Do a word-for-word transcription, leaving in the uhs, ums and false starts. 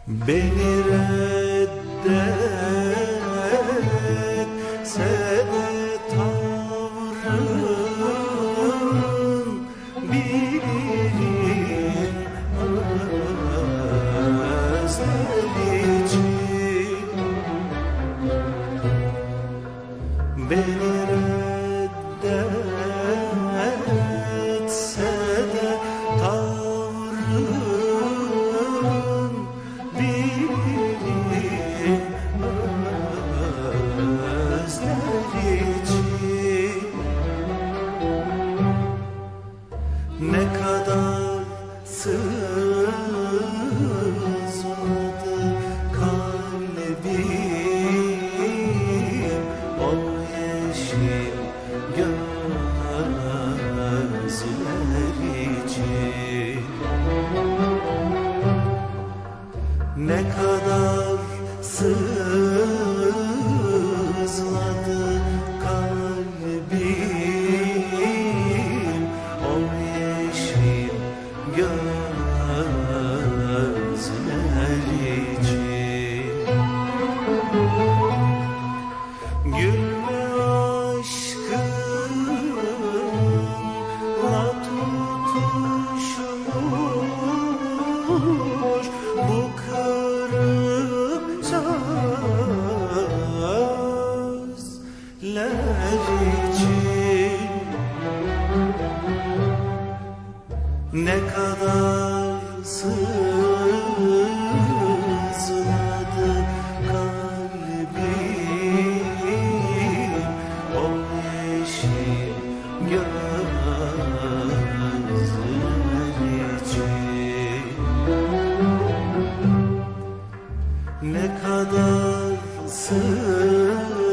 Beni reddetse de tavrın bilirim özledici. Beni reddetse de tavrın bilirim özledici. Ne kadar sızladı kalbim o yeşil gözler için. Ne kadar sızladı kalbim o yeşil gözler için. Gülme aşkınla tutuşmuş bu kırık sözler için. Ne kadar sızladı kalbim o yeşil gözler için. Ne kadar sızladı